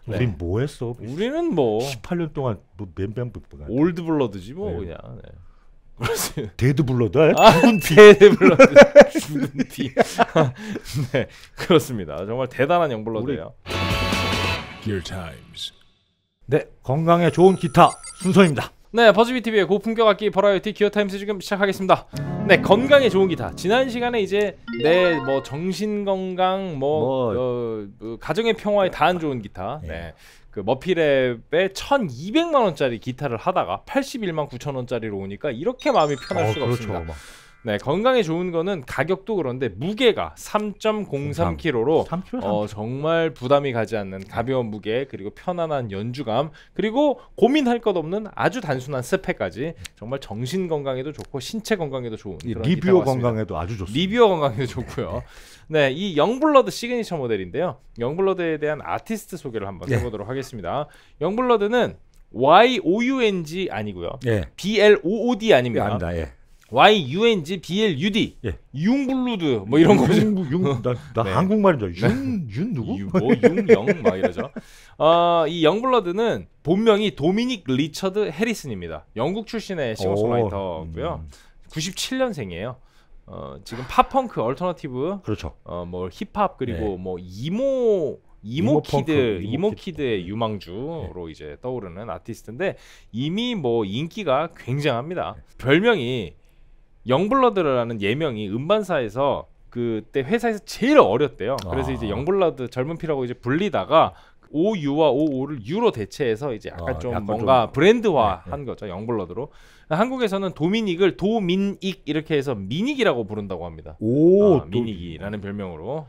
네. 우린 뭐 했어? 우리는 뭐 18년 동안 뭐 멤버 올드 블러드지 뭐. 네. 그냥. 네. 그렇지. 데드 블러드? 죽은 피. 데드 블러드. 죽은 피. 네, 그렇습니다. 정말 대단한 영블러드예요. Gear Times. 네, 건강에 좋은 기타 순서입니다. 네, 버즈비 TV의 고품격 악기 버라이어티 기어 타임스 지금 시작하겠습니다. 네, 건강에 좋은 기타. 지난 시간에 이제 내 뭐 정신 건강, 가정의 평화에 다 안 좋은 기타. 네. 그 머피랩의 1,200만 원짜리 기타를 하다가 81만 9천 원짜리로 오니까 이렇게 마음이 편할 수가 그렇죠. 없습니다. 네, 건강에 좋은 거는 가격도 그런데 무게가 3.03kg로 3kg? 정말 부담이 가지 않는 가벼운 무게, 그리고 편안한 연주감, 그리고 고민할 것 없는 아주 단순한 스펙까지 정말 정신 건강에도 좋고 신체 건강에도 좋은 그런 리뷰어 기타 같습니다. 건강에도 아주 좋습니다. 리뷰어 건강에도 좋고요. 네, 이 영블러드 시그니처 모델인데요. 영블러드에 대한 아티스트 소개를 한번 해보도록 하겠습니다. 영블러드는 YOUNG 아니고요. BLOOD 아닙니다. 아닙니다. YUNG BLUD 융블루드 뭐 이런 거죠. 나 네. 한국말인 줄 윤 누구? 융영 막 이러죠. 이 영블러드는 본명이 도미닉 리처드 해리슨입니다. 영국 출신의 싱어송라이터고요. 97년생이에요. 지금 팝펑크, 얼터너티브, 그렇죠. 뭐 힙합 그리고 뭐 이모키드의 유망주로 이제 떠오르는 아티스트인데 이미 뭐 인기가 굉장합니다. 별명이 영블러드라는 예명이 음반사에서 그때 회사에서 제일 어렸대요. 그래서 이제 영블러드 젊은 피라고 이제 불리다가 OU와 OO를 U로 대체해서 이제 약간 좀 뭔가 브랜드화한 거죠. 영블러드로. 한국에서는 도미닉을 도민익 이렇게 해서 미닉이라고 부른다고 합니다. 미닉이라는 별명으로.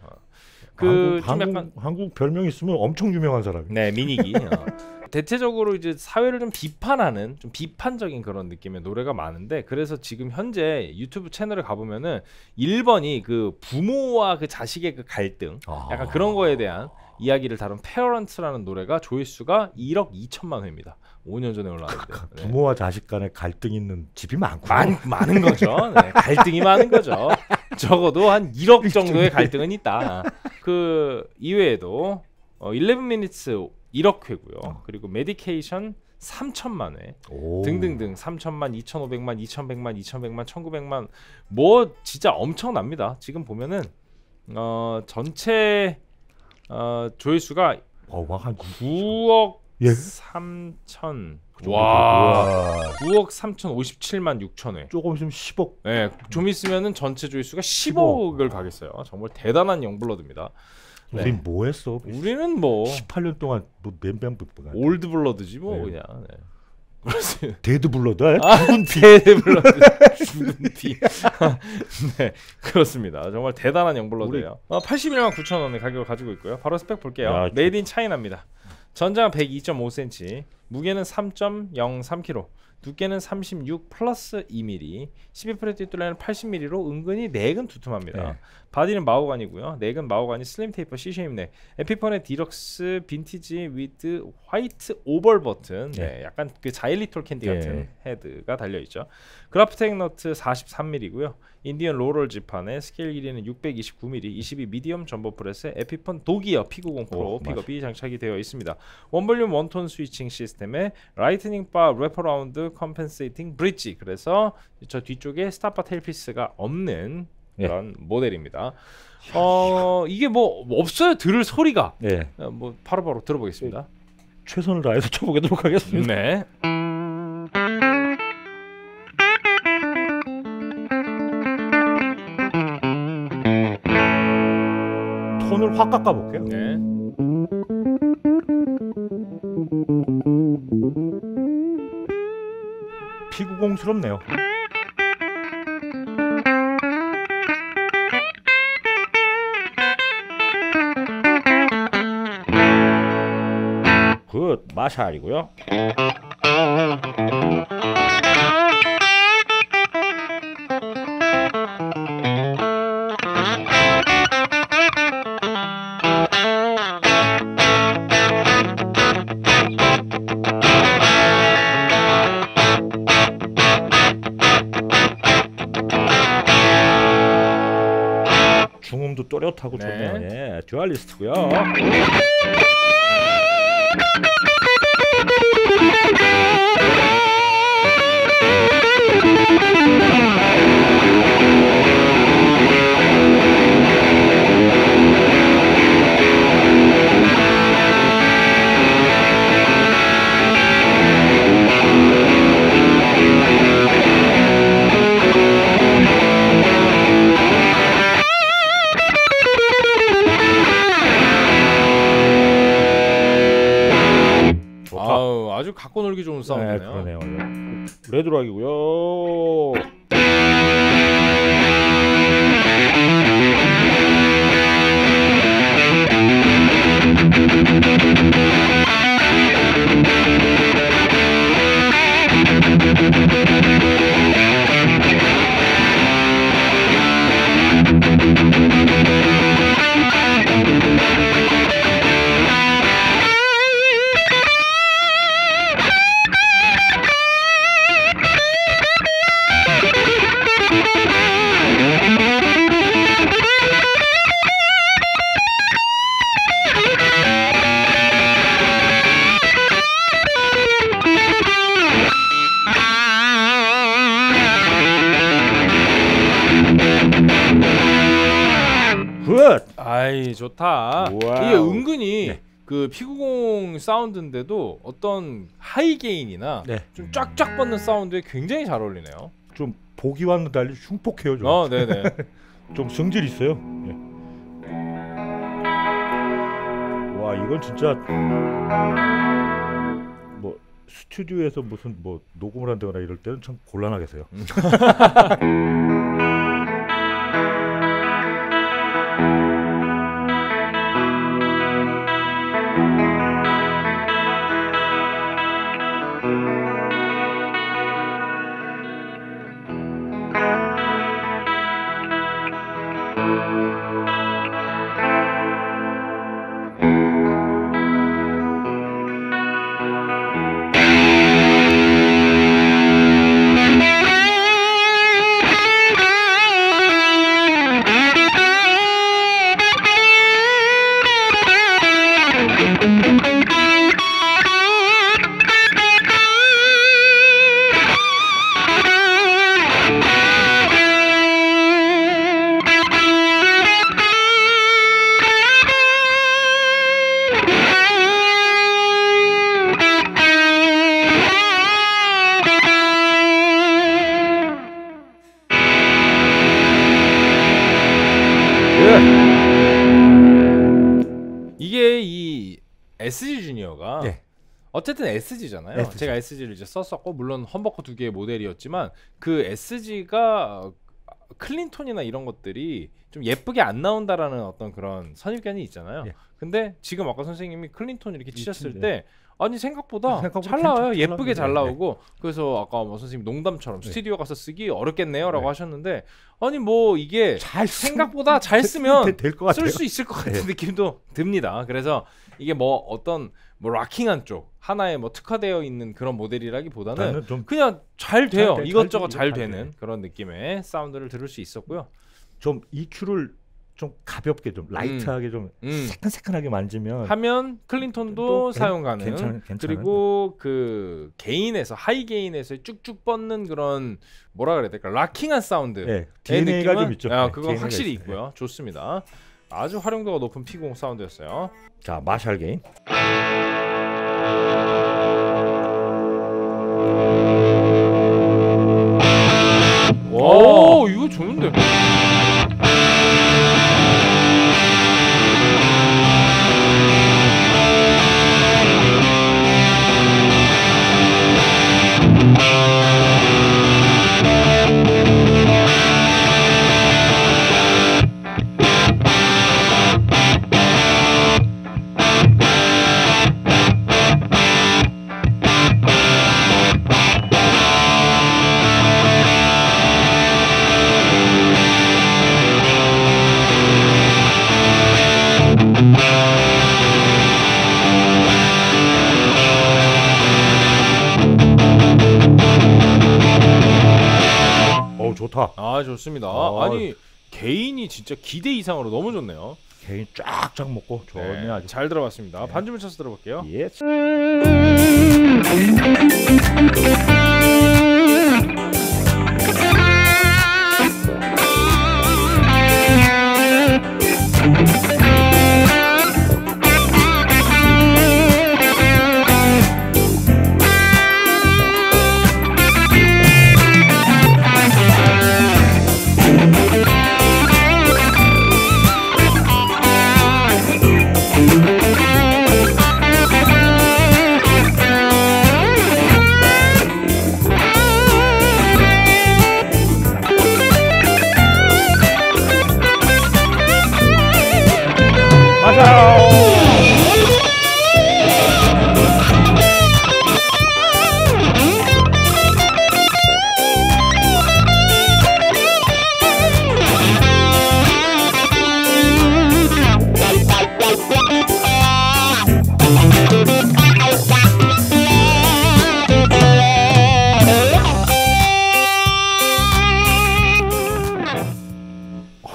한국 별명 있으면 엄청 유명한 사람이에요. 네, 미닉이. 대체적으로 이제 사회를 좀 비판하는 좀 비판적인 그런 느낌의 노래가 많은데, 그래서 지금 현재 유튜브 채널을 가보면은 1번이 그 부모와 그 자식의 그 갈등, 약간 그런 거에 대한 이야기를 다룬 페어런트라는 노래가 조회수가 1억 2천만 회입니다. 5년 전에 올라왔는데. 부모와 자식 간에 갈등 있는 집이 많고 많은 거죠. 네, 갈등이 많은 거죠. 적어도 한 1억 정도의 갈등은 있다. 그 이외에도 11 minutes 1억 회고요. 그리고 메디케이션 3천만 회 등등등 3천만, 2,500만, 2,100만, 2,100만, 1,900만 뭐 진짜 엄청납니다. 지금 보면은 전체 조회수가 한 9억 3천 9억 3,057만 6천 회. 조금 있으면 10억. 네, 좀 있으면은 전체 조회수가 10억을 가겠어요. 정말 대단한 영블러드입니다. 네. 우린 뭐 했어? 우리는 뭐 18년 동안 뭐 멤버 올드 블러드지 뭐. 그냥. 네. 그렇지. 데드 블러드? 죽은 피. 데드 블러드. 죽은 피. 네, 그렇습니다. 정말 대단한 영블러드예요. 81만 9천 원의 가격을 가지고 있고요. 바로 스펙 볼게요. 메이드 인 차이나입니다. 전장 102.5cm, 무게는 3.03kg, 두께는 36 플러스 2mm, 12프렛 뒷둘레는 80mm로 은근히 넥은 두툼합니다. 바디는 마호가니고요. 넥은 마호가니 슬림 테이퍼 C쉐입 넥. 에피폰의 디럭스 빈티지 위드 화이트 오벌 버튼. 약간 그 자일리톨 캔디 같은 헤드가 달려있죠. 그라프텍 너트 43mm고요. 인디언 로럴 지판에 스케일 길이는 629mm, 22 미디엄 전보 프렛에 에피폰 도기어 P90 프로 픽업이 장착이 되어 있습니다. 원볼륨 원톤 스위칭 시스템에 라이트닝 바 래퍼라운드 컴펜세이팅 브릿지, 그래서 저 뒤쪽에 스탑바 테일피스가 없는 그런 모델입니다. 이게 뭐 없어요. 들을 소리가. 뭐 바로바로 들어보겠습니다. 최선을 다해서 쳐보도록 하겠습니다. 네. 톤을 확 깎아볼게요. 네. P90스럽네요. 굿, 마샬이고요. 중음도 또렷하고 좋네요. 듀얼리스트고요. 아주 갖고 놀기 좋은 사운드네요. 그러네요. 레드락이고요. 아이 좋다. 와우. 이게 은근히 네. 그 P90 사운드인데도 어떤 하이 게인이나 네. 좀 쫙쫙 뻗는 사운드에 굉장히 잘 어울리네요. 좀 보기와는 달리 흉폭해요. 좀. 네네. 좀 성질 있어요. 네. 와 이건 진짜 뭐 스튜디오에서 무슨 뭐 녹음을 한다거나 이럴 때는 참 곤란하겠어요. 이게 이 SG 주니어가 네. 어쨌든 SG잖아요. SG. 제가 SG를 이제 썼었고 물론 험버커 두 개의 모델이었지만 그 SG가 클린톤이나 이런 것들이 좀 예쁘게 안 나온다라는 어떤 그런 선입견이 있잖아요. 예. 근데 지금 아까 선생님이 클린톤 이렇게 치셨을 네. 때 아니 생각보다 잘 나와요. 예쁘게 잘 나오고 그래서 아까 뭐 선생님 농담처럼 스튜디오 가서 쓰기 어렵겠네요라고 하셨는데 아니 뭐 이게 생각보다 잘 쓰면 쓸 수 있을 것 같은 느낌도 듭니다. 그래서 이게 뭐 어떤 뭐 락킹한 쪽 하나에 뭐 특화되어 있는 그런 모델이라기보다는 그냥 잘 돼요. 이것저것 잘 되는 그런 느낌의 사운드를 들을 수 있었고요. 좀 EQ를 좀 가볍게 좀 라이트하게 좀 새끈새끈하게 만지면 하면 클린톤도 사용 가능. 괜찮은. 그리고 그 게인에서 하이 게인에서 쭉쭉 뻗는 그런 뭐라 그래야 될까 락킹한 사운드. 네, DNA가 좀 있죠. 그건 확실히 있고요. 좋습니다. 아주 활용도가 높은 P90 사운드였어요. 자 마샬 게인. 오 이거 좋은데. 좋다. 아 좋습니다. 아니 개인이 진짜 기대 이상으로 너무 좋네요. 개인 쫙쫙 먹고 좋네. 아주 잘 들어봤습니다. 반주문 쳐서 들어볼게요. 예.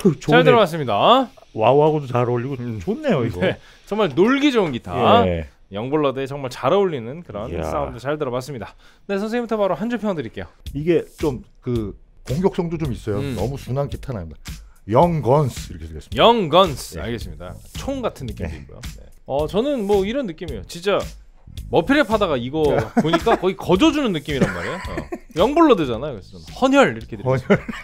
잘 들어봤습니다. 와우하고도 잘 어울리고 좋네요 이거. 네, 정말 놀기 좋은 기타. 예. 영블러드에 정말 잘 어울리는 그런 이야. 사운드 잘 들어봤습니다. 네, 선생님부터 바로 한 줄 평 드릴게요. 이게 좀 그 공격성도 좀 있어요. 너무 순한 기타는 아닙니다. 영건스 이렇게 쓰겠습니다. 영건스. 네. 알겠습니다. 총 같은 느낌도 있고요. 네. 저는 뭐 이런 느낌이에요. 진짜 머피랩 하다가 이거 보니까 거의 거저주는 느낌이란 말이에요. 영블러드잖아요. 그래서 좀 헌혈 이렇게 들어요.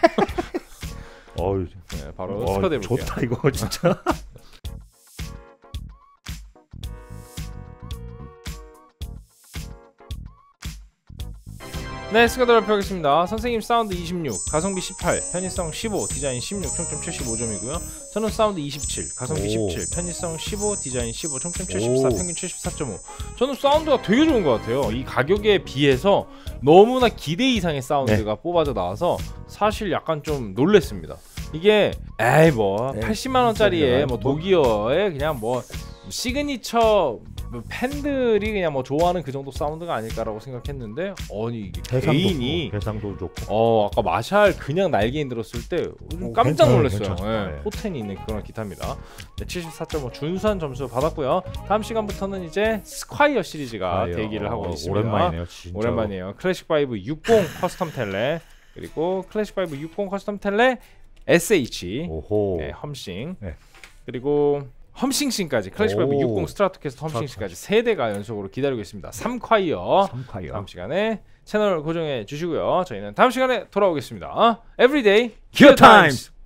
어휴. 네, 바로 스쿼드 해볼게요. 좋다 이거 진짜. 네, 스쿼드 발표하겠습니다. 선생님 사운드 26, 가성비 18, 편의성 15, 디자인 16, 총점 75점이고요. 저는 사운드 27, 가성비 17, 편의성 15, 디자인 15, 총점 74, 평균 74.5. 저는 사운드가 되게 좋은 것 같아요. 이 가격에 비해서 너무나 기대 이상의 사운드가 뽑아져 나와서 사실 약간 좀 놀랬습니다. 이게 에이 뭐 80만 원짜리에 뭐 도기어에 그냥 뭐 시그니처 팬들이 그냥 뭐 좋아하는 그 정도 사운드가 아닐까라고 생각했는데 아니 이게 개인이 개상도 좋고 아까 마샬 그냥 날개인 들었을 때 좀 깜짝 놀랐어요. 네. 포텐이 있는 그런 기타입니다. 네, 74.5 준수한 점수 받았고요. 다음 시간부터는 이제 스콰이어 시리즈가 대기를 하고 있습니다. 오랜만이네요. 진짜. 오랜만이에요. 클래식 5 60 커스텀 텔레 그리고 클래식 5 60 커스텀 텔레 SH 네, 험싱 네. 그리고 험싱싱까지 클래식 5 60 스트라토캐스터 험싱싱까지 3대가 연속으로 기다리고 있습니다. 3콰이어 다음 시간에 채널 고정해 주시고요. 저희는 다음 시간에 돌아오겠습니다. Everyday 기어 타임스.